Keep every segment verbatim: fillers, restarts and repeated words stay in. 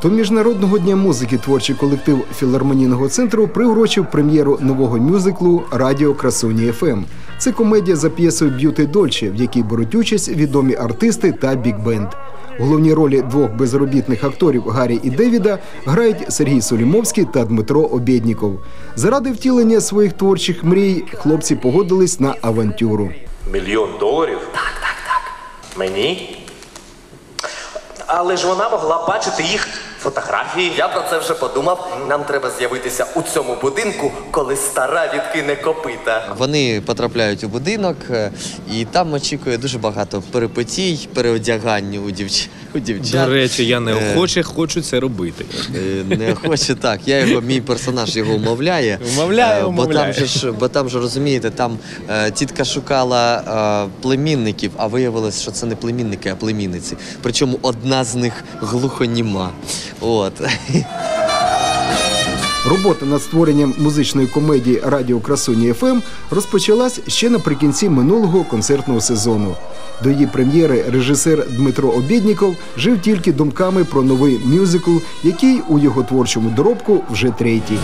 До Міжнародного дня музики творчий колектив філармонійного центру приурочив прем'єру нового мюзиклу «Радіо Красуні еф ем». Це комедія за п'єсою «Б'юти Дольче», в якій беруть участь відомі артисти та бік-бенд. Головні ролі двох безробітних акторів Гаррі і Девіда грають Сергій Солімовський та Дмитро Обєдніков. Заради втілення своїх творчих мрій хлопці погодились на авантюру. Мільйон доларів? Так, так, так. Мені? Але ж вона могла бачити їх фотографії. Я про це вже подумав. Нам треба з'явитися у цьому будинку, коли стара відкине копита. Вони потрапляють у будинок, і там очікує дуже багато перипетій, переодягань у, дівч... у дівчат. До речі, я неохоче хочу це робити. Неохоче, так. Я його, мій персонаж його умовляє. Умовляє, умовляє. Бо там же, ж, бо там же, розумієте, там е, тітка шукала е, племінників, а виявилось, що це не племінники, а племінниці. Причому одна з них глухоніма. От. Робота над створенням музичної комедії «Радіо Красуні еф ем» розпочалась ще наприкінці минулого концертного сезону. До її прем'єри режисер Дмитро Обєдніков жив тільки думками про новий мюзикл, який у його творчому доробку вже третій.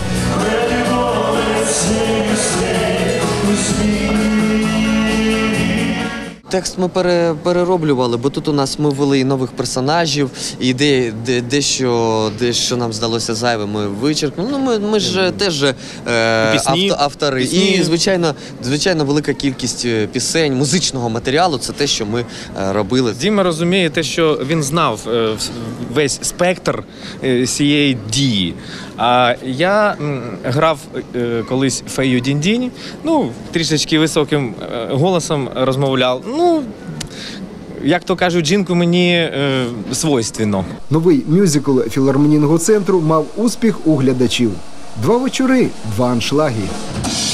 Текст ми пере, перероблювали, бо тут у нас ми ввели і нових персонажів, і де, де, дещо, дещо нам здалося зайве, ми вичеркнули. Ну, ми, ми ж теж е, Пісні, авто, автори. пісні. І, звичайно, звичайно, велика кількість пісень, музичного матеріалу – це те, що ми е, робили. Діма розуміє те, що він знав е, весь спектр е, цієї дії. А я м, грав е, колись Фею Дінь-Дінь, ну, трішечки високим е, голосом розмовляв. Ну, як то кажуть, жінку мені е, свойственно. Новий мюзикл філармонійного центру мав успіх у глядачів. Два вечори, два аншлаги.